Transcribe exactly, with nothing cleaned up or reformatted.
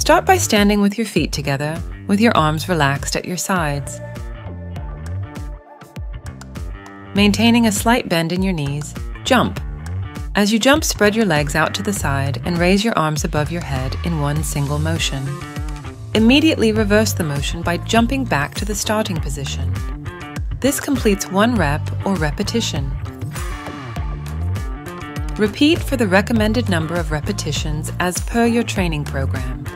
Start by standing with your feet together, with your arms relaxed at your sides. Maintaining a slight bend in your knees, jump. As you jump, spread your legs out to the side and raise your arms above your head in one single motion. Immediately reverse the motion by jumping back to the starting position. This completes one rep or repetition. Repeat for the recommended number of repetitions as per your training program.